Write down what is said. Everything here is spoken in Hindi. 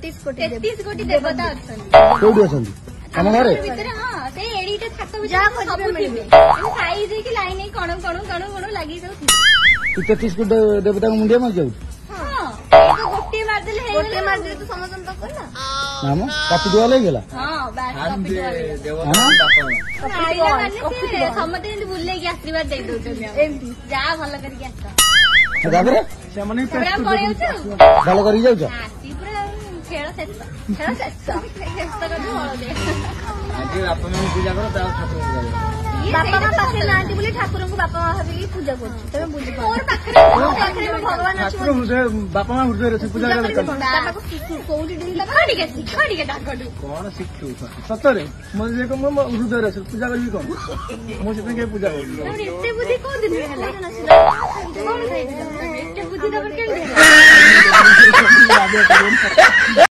33 कोटी देवता अछंती कोठी अछंती हम घरे भीतर हां से एडीटे थाक भीतर सब थिबे साइज की लाइन कोण लागि सब 33 कोटी देवता मुंडिया मार जाऊ हां गोटे मार देले तो समझन तो करना नाम काटी दुआ ले गेला हां बस काटी दुआ ले देवता बापा आइला माने से समते बुल्ले की आशीर्वाद दे दोछन एमती जा भलो करके आसा ताबरे से मने भलो करी जाऊ छ आसी पूरा खेल शेष कर भलो दे आज बापा मां पूजा करो ता ठाकुर पूजा बापा मां पाखे नांती बोली ठाकुर को बापा मां भाबी पूजा कर तमे बुझी मोर पाखे भगवान अछि हृदय बापा मां हृदय रे पूजा कर बापा को कोउडी दिन खड़ी के डाकडू कोन शिखु सतरे मन जे को हृदय रे पूजा करबी कोन मो से के पूजा कर एते बुद्धि को दिन होला कोन खाइ एते बुद्धि दबर के